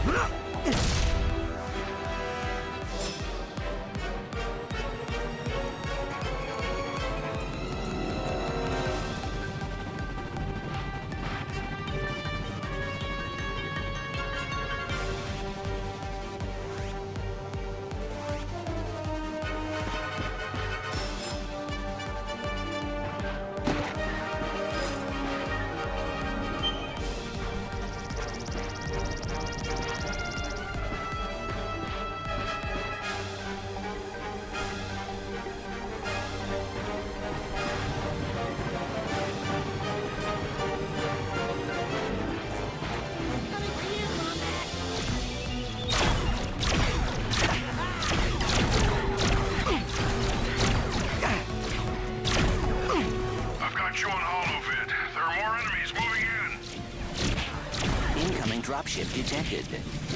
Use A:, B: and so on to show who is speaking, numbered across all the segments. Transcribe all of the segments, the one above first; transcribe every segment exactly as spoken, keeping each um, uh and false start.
A: Dropship detected.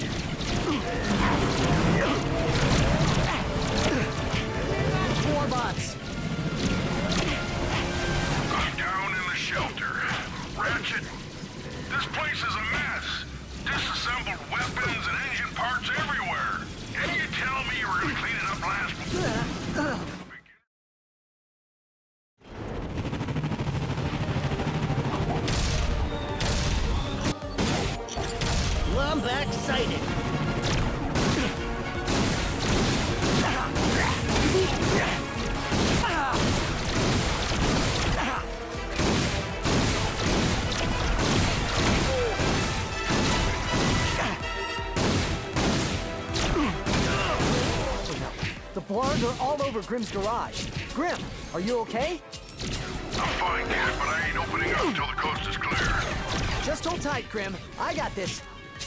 B: Four bots.
C: I'm down in the shelter. Ratchet, this place is a mess. Disassembled weapons and engine parts everywhere. Didn't you tell me you were going to clean it up last week?
B: Lombax sighted.
D: The Blarg are all over Grim's garage. Grim, are you okay?
C: I'm fine, kid, but I ain't opening up until the coast is clear.
D: Just hold tight, Grim. I got this.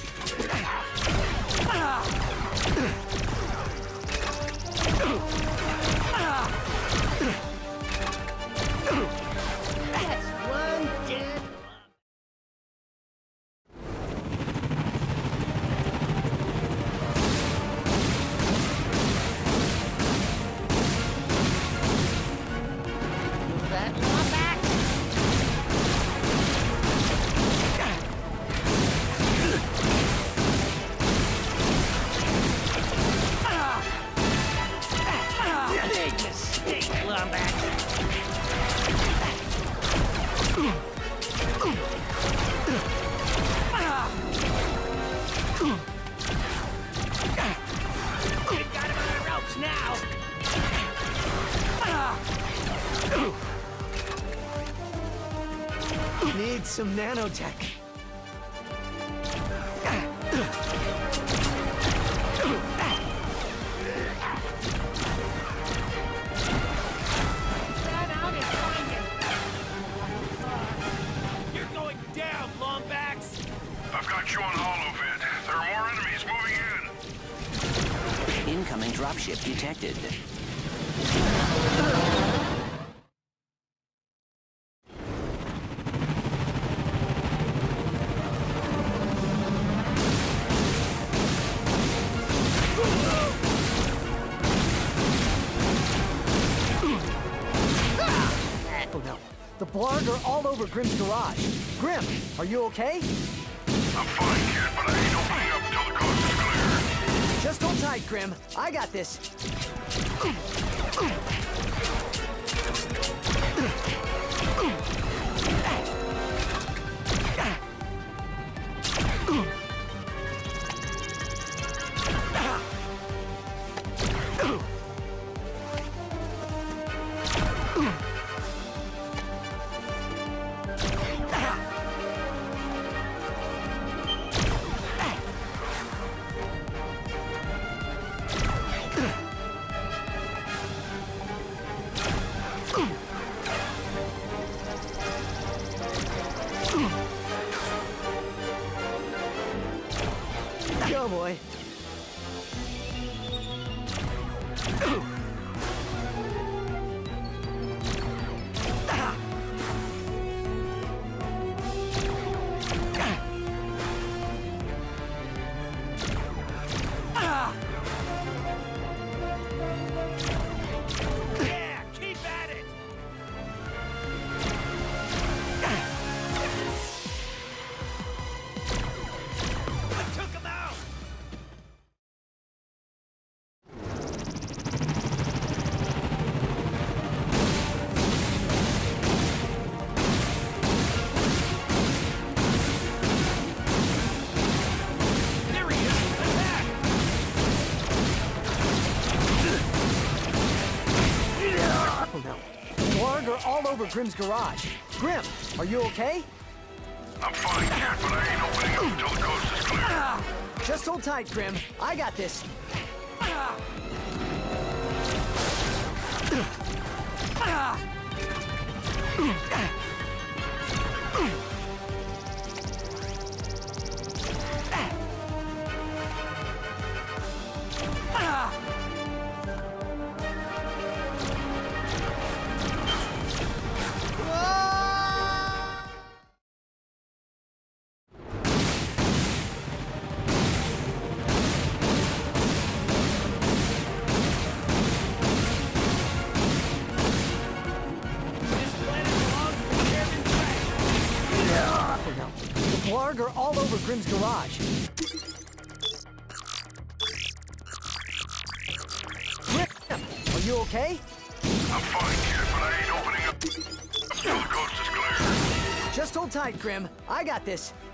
B: That's one dead. That Lombax. Big mistake, Lombax. You got him on the ropes now.
D: Need some nanotech.
B: Run out and find him.
E: You're going down, Lombax!
C: I've got you on holovid. There are more enemies moving in.
A: Incoming dropship detected.
D: Oh no. The Blarg are all over Grim's garage. Grim, are you okay?
C: I'm fine, kid, but I ain't opening up until the coast is clear.
D: Just hold tight, Grim. I got this. Go, boy.
E: Yeah, keep at it! I took him out!
D: all over Grimm's garage. Grim, are you okay?
C: I'm fine, kid, but I ain't opening up until the coast is clear.
D: Just hold tight, Grim. I got this.
E: This planet belongs to Chairman Trash.
D: Oh no. The Blarg are all over Grimm's garage. Grim, are you okay?
C: I'm fine, kid, but I ain't opening up until the coast is clear.
D: Just hold tight, Grim. I got this.